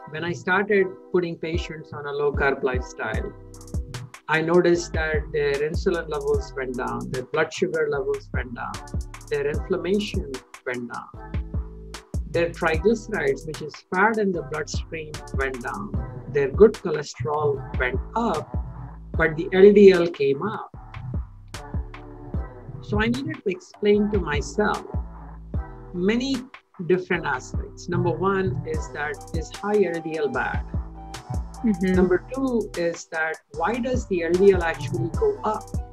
when I started putting patients on a low carb lifestyle, I noticed that their insulin levels went down, their blood sugar levels went down, their inflammation went down, their triglycerides, which is fat in the bloodstream, went down, their good cholesterol went up, but the LDL came up. So I needed to explain to myself many different aspects. Number one is that is high LDL bad? Number two is that why does the LDL actually go up?